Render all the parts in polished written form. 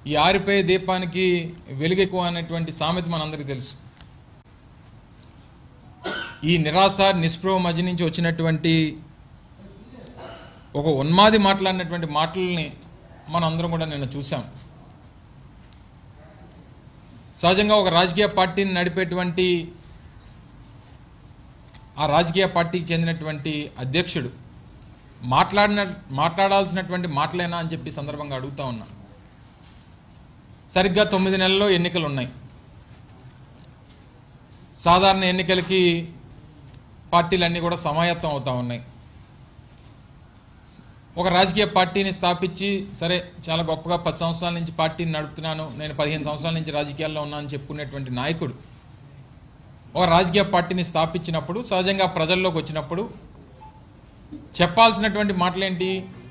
ఈ ఆరిపోయే దీపానికి వెలుగెక్కువ అనేటువంటి సామెత మనందరికీ తెలుసు. ఈ నిరాశ నిస్పృహ మధ్య నుంచి వచ్చినటువంటి ఒక ఉన్మాది మాట్లాడినటువంటి మాటల్ని మనందరం కూడా నిన్న చూసాం. సహజంగా ఒక రాజకీయ పార్టీని నడిపేటువంటి ఆ రాజకీయ పార్టీకి చెందినటువంటి అధ్యక్షుడు మాట్లాడాల్సినటువంటి మాటలేనా అని చెప్పి సందర్భంగా అడుగుతా ఉన్నా. సరిగ్గా 9 నెలల్లో ఎన్నికలు ఉన్నాయి. సాధారణ ఎన్నికలకి పార్టీలన్నీ కూడా సమాయత్తం అవుతూ ఉన్నాయి. ఒక రాజకీయ పార్టీని స్థాపించి సరే చాలా గొప్పగా 10 సంవత్సరాల నుంచి పార్టీని నడుపుతున్నాను, నేను 15 సంవత్సరాల నుంచి రాజకీయాల్లో ఉన్నానని చెప్పుకునేటువంటి నాయకుడు ఒక రాజకీయ పార్టీని స్థాపించినప్పుడు సహజంగా ప్రజల్లోకి వచ్చినప్పుడు చెప్పాల్సినటువంటి మాటలేంటి?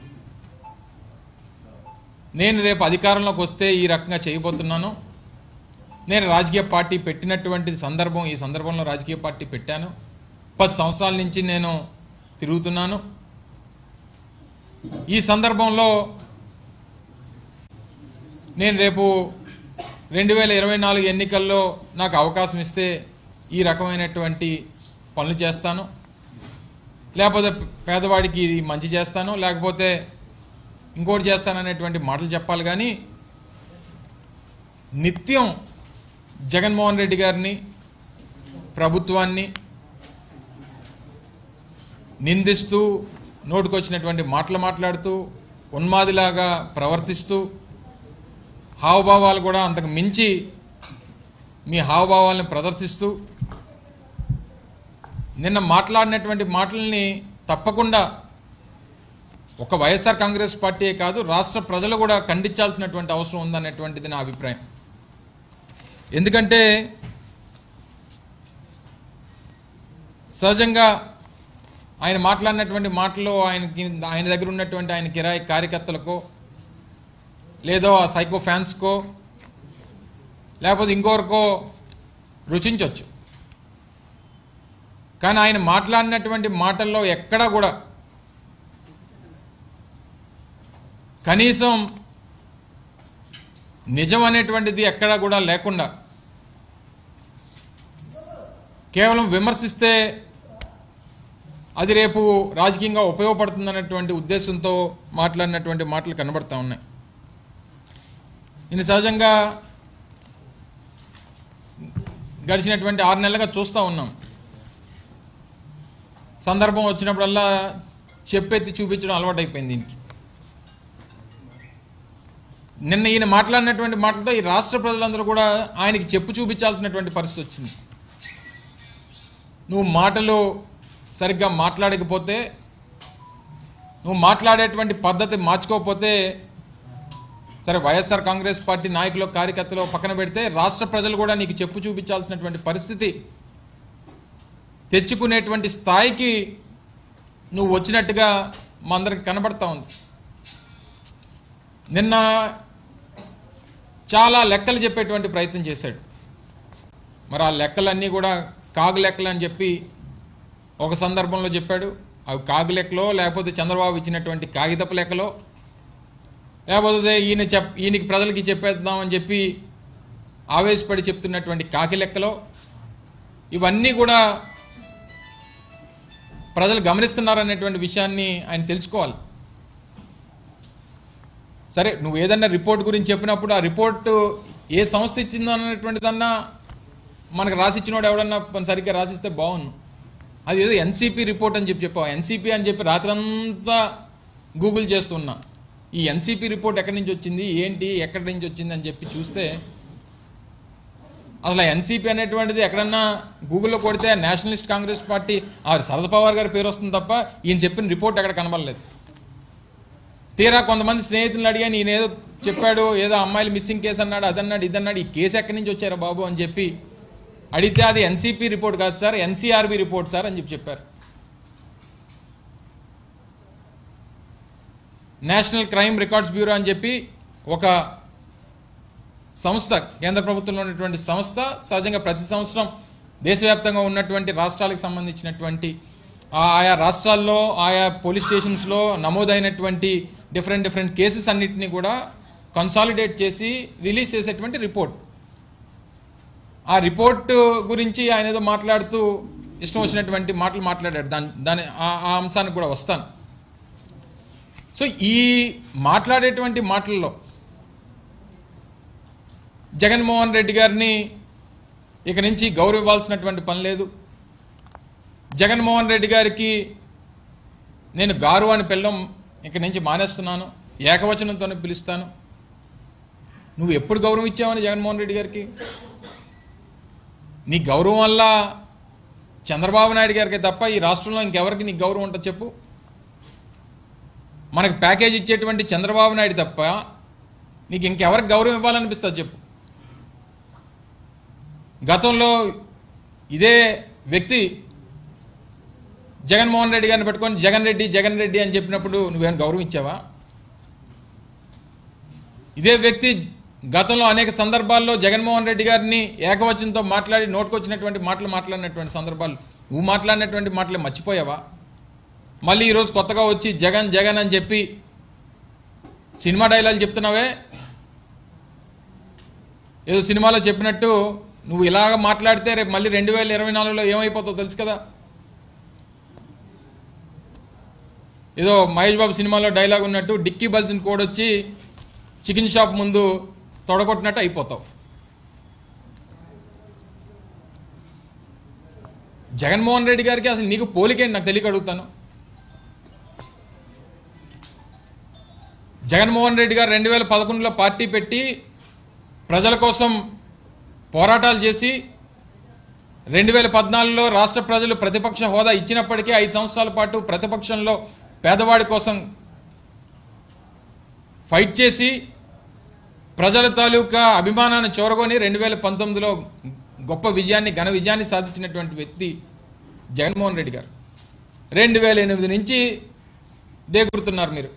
నేను రేపు అధికారంలోకి వస్తే ఈ రకంగా చేయబోతున్నాను, నేను రాజకీయ పార్టీ పెట్టినటువంటి సందర్భం, ఈ సందర్భంలో రాజకీయ పార్టీ పెట్టాను, 10 సంవత్సరాల నుంచి నేను తిరుగుతున్నాను, ఈ సందర్భంలో నేను రేపు 2024 ఎన్నికల్లో నాకు అవకాశం ఇస్తే ఈ రకమైనటువంటి పనులు చేస్తాను, లేకపోతే పేదవాడికి ఇది మంచి చేస్తాను, లేకపోతే ఇంకోటి చేస్తాననేటువంటి మాటలు చెప్పాలి. కానీ నిత్యం జగన్మోహన్ రెడ్డి గారిని, ప్రభుత్వాన్ని నిందిస్తూ నోటుకొచ్చినటువంటి మాటలు మాట్లాడుతూ ఉన్మాదిలాగా ప్రవర్తిస్తూ హావభావాలు కూడా అంతకు మించి మీ హావభావాలను ప్రదర్శిస్తూ నిన్న మాట్లాడినటువంటి మాటల్ని తప్పకుండా ఒక వైఎస్ఆర్ కాంగ్రెస్ పార్టీయే కాదు రాష్ట్ర ప్రజలు కూడా ఖండించాల్సినటువంటి అవసరం ఉందనేటువంటిది నా అభిప్రాయం. ఎందుకంటే సహజంగా ఆయన మాట్లాడినటువంటి మాటలు ఆయన దగ్గర ఉన్నటువంటి ఆయన కిరాయి కార్యకర్తలకో లేదో ఆ సైకో ఫ్యాన్స్కో లేకపోతే ఇంకొకరికో రుచించవచ్చు. కానీ ఆయన మాట్లాడినటువంటి మాటల్లో ఎక్కడా కూడా కనీసం నిజం అనేటువంటిది ఎక్కడా కూడా లేకుండా కేవలం విమర్శిస్తే అది రేపు రాజకీయంగా ఉపయోగపడుతుందనేటువంటి ఉద్దేశంతో మాట్లాడినటువంటి మాటలు కనబడతా ఉన్నాయి. ఇది సహజంగా గడిచినటువంటి 6 నెలలుగా చూస్తూ ఉన్నాం. సందర్భం వచ్చినప్పుడల్లా చెప్పెత్తి చూపించడం అలవాటైపోయింది దీనికి. నిన్న ఈయన మాట్లాడినటువంటి మాటలతో ఈ రాష్ట్ర ప్రజలందరూ కూడా ఆయనకి చెప్పు చూపించాల్సినటువంటి పరిస్థితి వచ్చింది. నువ్వు మాటలు సరిగ్గా మాట్లాడకపోతే, నువ్వు మాట్లాడేటువంటి పద్ధతి మార్చుకోకపోతే, సరే వైఎస్ఆర్ కాంగ్రెస్ పార్టీ నాయకులు కార్యకర్తలు పక్కన పెడితే రాష్ట్ర ప్రజలు కూడా నీకు చెప్పు చూపించాల్సినటువంటి పరిస్థితి తెచ్చుకునేటువంటి స్థాయికి నువ్వు వచ్చినట్టుగా మా అందరికి కనబడతా ఉంది. నిన్న చాలా లెక్కలు చెప్పేటువంటి ప్రయత్నం చేశాడు. మరి ఆ లెక్కలన్నీ కూడా కాగు లెక్కలు అని చెప్పి ఒక సందర్భంలో చెప్పాడు. అవి కాగు లెక్కలో, లేకపోతే చంద్రబాబు ఇచ్చినటువంటి కాగితపు లెక్కలో, లేకపోతే ఈయనకి ప్రజలకి చెప్పేద్దామని చెప్పి ఆవేశపడి చెప్తున్నటువంటి కాకి లెక్కలో, ఇవన్నీ కూడా ప్రజలు గమనిస్తున్నారనేటువంటి విషయాన్ని ఆయన తెలుసుకోవాలి. సరే, నువ్వు ఏదన్నా రిపోర్ట్ గురించి చెప్పినప్పుడు ఆ రిపోర్టు ఏ సంస్థ ఇచ్చిందో అన్నటువంటిదన్నా మనకు రాసిచ్చినోడు ఎవడన్నా సరిగ్గా రాసిస్తే బాగుండు. అది ఏదో ఎన్సీపీ రిపోర్ట్ అని చెప్పావు. ఎన్సీపీ అని చెప్పి రాత్రంతా గూగుల్ చేస్తున్నా. ఈ ఎన్సీపీ రిపోర్ట్ ఎక్కడి నుంచి వచ్చింది, ఏంటి, ఎక్కడి నుంచి వచ్చింది అని చెప్పి చూస్తే అసలు ఎన్సీపీ అనేటువంటిది ఎక్కడన్నా గూగుల్లో కొడితే nationalist congress party Sharad Pawar గారి పేరు వస్తుంది తప్ప ఈయన చెప్పిన రిపోర్ట్ ఎక్కడ కనబడలేదు. తీరా కొంతమంది స్నేహితులను అడిగాను, ఈయన ఏదో చెప్పాడు, ఏదో అమ్మాయిలు మిస్సింగ్ కేసు అన్నాడు, అదన్నాడు, ఇదన్నాడు, ఈ కేసు ఎక్కడి నుంచి వచ్చారా బాబు అని చెప్పి అడిగితే అది ఎన్సీపీ రిపోర్ట్ కాదు సార్, ఎన్సీఆర్బీ రిపోర్ట్ సార్ అని చెప్పారు. నేషనల్ క్రైమ్ రికార్డ్స్ బ్యూరో అని చెప్పి ఒక సంస్థ, కేంద్ర ప్రభుత్వంలో ఉన్నటువంటి సంస్థ, సహజంగా ప్రతి సంవత్సరం దేశవ్యాప్తంగా ఉన్నటువంటి రాష్ట్రాలకు సంబంధించినటువంటి ఆయా రాష్ట్రాల్లో ఆయా పోలీస్ స్టేషన్స్లో నమోదైనటువంటి డిఫరెంట్ కేసెస్ అన్నింటినీ కూడా కన్సాలిడేట్ చేసి రిలీజ్ చేసేటువంటి రిపోర్ట్. ఆ రిపోర్ట్ గురించి ఆయన ఏదో మాట్లాడుతూ ఇష్టం వచ్చినటువంటి మాటలు మాట్లాడాడు. దాని ఆ అంశానికి కూడా వస్తాను. సో ఈ మాట్లాడేటువంటి మాటల్లో జగన్మోహన్ రెడ్డి గారిని ఇక నుంచి గౌరవివ్వాల్సినటువంటి పని లేదు. జగన్మోహన్ రెడ్డి గారికి నేను గారు అని పిలవడం ఇక నుంచి మానేస్తున్నాను, ఏకవచనంతోనే పిలుస్తాను. నువ్వు ఎప్పుడు గౌరవం ఇచ్చావని జగన్మోహన్ రెడ్డి గారికి? నీ గౌరవం వల్ల చంద్రబాబు నాయుడు గారికి తప్ప ఈ రాష్ట్రంలో ఇంకెవరికి నీకు గౌరవం ఉంటుందో చెప్పు. మనకు ప్యాకేజ్ ఇచ్చేటువంటి చంద్రబాబు నాయుడు తప్ప నీకు ఇంకెవరికి గౌరవం ఇవ్వాలనిపిస్తుంది చెప్పు. గతంలో ఇదే వ్యక్తి జగన్మోహన్ రెడ్డి గారిని పెట్టుకొని జగన్ రెడ్డి అని చెప్పినప్పుడు నువ్వేమైనా గౌరవం ఇచ్చావా? ఇదే వ్యక్తి గతంలో అనేక సందర్భాల్లో జగన్మోహన్ రెడ్డి గారిని ఏకవచనంతో మాట్లాడి నోటుకొచ్చినటువంటి మాటలు మాట్లాడినటువంటి సందర్భాలు, నువ్వు మాట్లాడినటువంటి మాటలు మర్చిపోయావా? మళ్ళీ ఈరోజు కొత్తగా వచ్చి జగన్ అని చెప్పి సినిమా డైలాగ్ చెప్తున్నావే, ఏదో సినిమాలో చెప్పినట్టు నువ్వు ఇలాగ మాట్లాడితే రేపు మళ్ళీ 2024లో ఏమైపోతావు తెలుసు కదా. ఏదో మహేష్ బాబు సినిమాలో డైలాగ్ ఉన్నట్టు డిక్కీ బల్సిన్ కోడ్ వచ్చి చికెన్ షాప్ ముందు తొడగొట్టినట్టు అయిపోతావు. జగన్మోహన్ రెడ్డి గారికి అసలు నీకు పోలికేంటి నాకు తెలియక అడుగుతాను. జగన్మోహన్ రెడ్డి గారు 2011లో పార్టీ పెట్టి ప్రజల కోసం పోరాటాలు చేసి 2014లో రాష్ట్ర ప్రజలు ప్రతిపక్ష హోదా ఇచ్చినప్పటికీ 5 సంవత్సరాల పాటు ప్రతిపక్షంలో పేదవాడి కోసం ఫైట్ చేసి ప్రజల తాలూకా అభిమానాన్ని చూరగొని 2019లో గొప్ప విజయాన్ని, ఘన విజయాన్ని సాధించినటువంటి వ్యక్తి జగన్మోహన్ రెడ్డి గారు. 2008 నుంచి దేగురుతున్నారు మీరు.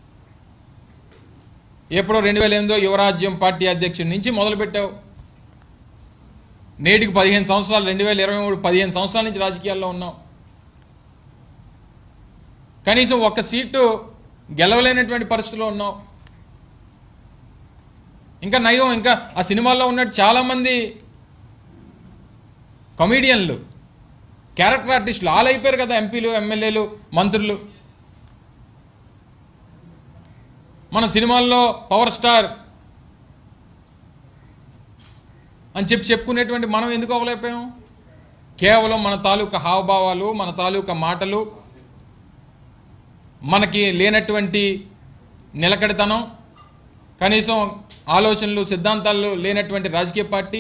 ఎప్పుడో 2008 యువరాజ్యం పార్టీ అధ్యక్షుడి నుంచి మొదలుపెట్టావు. నేటికి 15 సంవత్సరాలు, 2023 15 సంవత్సరాల నుంచి రాజకీయాల్లో ఉన్నావు. కనీసం ఒక్క సీటు గెలవలేనటువంటి పరిస్థితిలో ఉన్నావు. ఇంకా నయం, ఇంకా ఆ సినిమాల్లో ఉన్నట్టు చాలామంది కమీడియన్లు, క్యారెక్టర్ ఆర్టిస్టులు ఆల్ అయిపోయారు కదా, ఎంపీలు, ఎమ్మెల్యేలు, మంత్రులు. మన సినిమాల్లో పవర్ స్టార్ అని చెప్పుకునేటువంటి మనం ఎందుకు అవ్వలేకపోయాం? కేవలం మన తాలూకా హావభావాలు, మన తాలూకా మాటలు, మనకి లేనటువంటి నిలకడతనం, కనీసం ఆలోచనలు, సిద్ధాంతాలు లేనటువంటి రాజకీయ పార్టీ.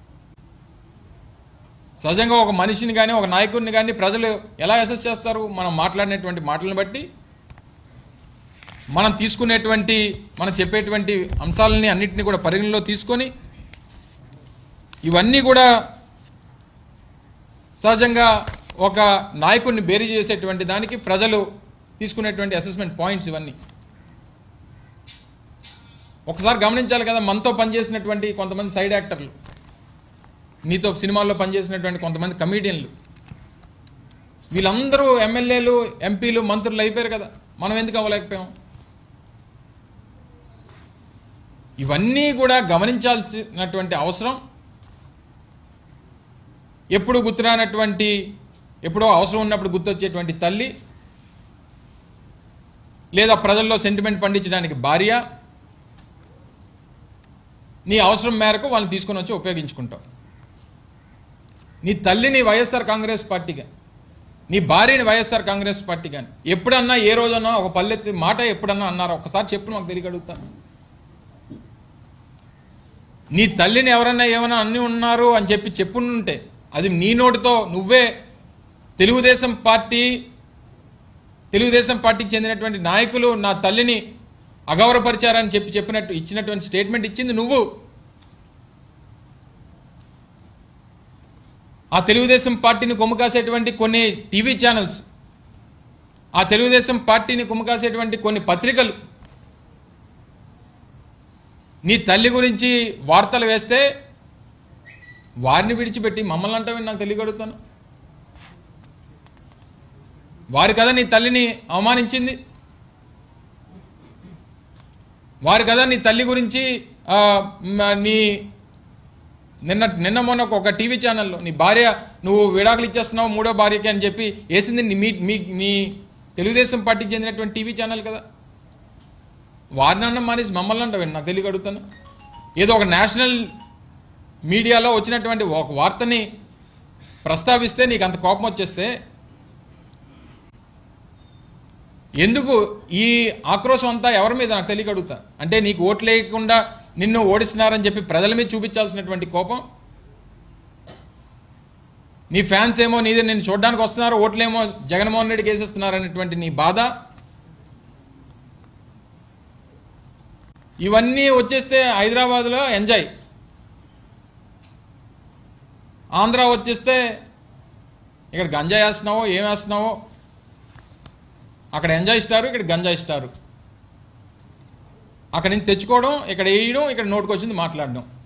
సహజంగా ఒక మనిషిని కానీ, ఒక నాయకుడిని కానీ ప్రజలు ఎలా అసెస్ చేస్తారు? మనం మాట్లాడినటువంటి మాటలను బట్టి, మనం తీసుకునేటువంటి, మనం చెప్పేటువంటి అంశాలని అన్నింటినీ కూడా పరిగణలో తీసుకొని, ఇవన్నీ కూడా సహజంగా ఒక నాయకుడిని బేరీ చేసేటువంటి దానికి ప్రజలు తీసుకునేటువంటి అసెస్మెంట్ పాయింట్స్ ఇవన్నీ. ఒకసారి గమనించాలి కదా, మనతో పనిచేసినటువంటి కొంతమంది సైడ్ యాక్టర్లు, నీతో సినిమాల్లో పనిచేసినటువంటి కొంతమంది కమీడియన్లు, వీళ్ళందరూ ఎమ్మెల్యేలు, ఎంపీలు, మంత్రులు అయిపోయారు కదా, మనం ఎందుకు అవ్వలేకపోయాం? ఇవన్నీ కూడా గమనించాల్సినటువంటి అవసరం. ఎప్పుడు గుర్తురానటువంటి, ఎప్పుడో అవసరం ఉన్నప్పుడు గుర్తొచ్చేటువంటి తల్లి, లేదా ప్రజల్లో సెంటిమెంట్ పండించడానికి భార్య, నీ అవసరం మేరకు వాళ్ళని తీసుకొని వచ్చి ఉపయోగించుకుంటావు. నీ తల్లిని వైఎస్ఆర్ కాంగ్రెస్ పార్టీగా, నీ భార్యని వైఎస్ఆర్ కాంగ్రెస్ పార్టీ కానీ ఎప్పుడన్నా, ఏ రోజన్నా ఒక పల్లెత్తి మాట ఎప్పుడన్నా అన్నారా? ఒకసారి చెప్పు, నాకు తెలియక అడుగుతాను. నీ తల్లిని ఎవరన్నా ఏమైనా అన్ని ఉన్నారు అని చెప్పి చెప్పుంటే అది నీ నోటితో నువ్వే తెలుగుదేశం పార్టీకి చెందినటువంటి నాయకులు నా తల్లిని అగౌరవపరిచారని చెప్పినట్టు ఇచ్చినటువంటి స్టేట్మెంట్ ఇచ్చింది నువ్వు. ఆ తెలుగుదేశం పార్టీని కొమ్ముకాసేటువంటి కొన్ని టీవీ ఛానల్స్, ఆ తెలుగుదేశం పార్టీని కొమ్ముకాసేటువంటి కొన్ని పత్రికలు నీ తల్లి గురించి వార్తలు వేస్తే వారిని విడిచిపెట్టి మమ్మల్ని అంటామని నాకు తెలియగలుగుతాను. వారి కదా నీ తల్లిని అవమానించింది. వారు కదా నీ తల్లి గురించి నీ నిన్న మొన్న ఒక టీవీ ఛానల్లో నీ భార్య నువ్వు విడాకులు ఇచ్చేస్తున్నావు మూడో భార్యకి అని చెప్పి వేసింది మీ తెలుగుదేశం పార్టీకి చెందినటువంటి టీవీ ఛానల్ కదా. వారిని అన్న మానేసి మమ్మల్ని అంటావు, నాకు తెలియక అడుగుతాను. ఏదో ఒక నేషనల్ మీడియాలో వచ్చినటువంటి ఒక వార్తని ప్రస్తావిస్తే నీకు అంత కోపం వచ్చేస్తే ఎందుకు ఈ ఆక్రోశం అంతా ఎవరి మీద నాకు తెలియక అడుగుతా. అంటే నీకు ఓట్లు లేకుండా నిన్ను ఓడిస్తున్నారని చెప్పి ప్రజల మీద చూపించాల్సినటువంటి కోపం, నీ ఫ్యాన్స్ ఏమో నీదే నిన్ను చూడడానికి వస్తున్నారు, ఓట్లేమో జగన్మోహన్ రెడ్డికి వేసేస్తున్నారు అనేటువంటి నీ బాధ, ఇవన్నీ వచ్చేస్తే హైదరాబాద్లో ఎంజాయ్, ఆంధ్ర వచ్చేస్తే ఇక్కడ గంజాయి వేస్తున్నావో ఏం వేస్తున్నావో, అక్కడ ఎంజాయ్ ఇస్తారు, ఇక్కడ గంజాయి ఇస్తారు, అక్కడి నుంచి తెచ్చుకోవడం, ఇక్కడ వేయడం, ఇక్కడ నోటుకొచ్చింది మాట్లాడడం.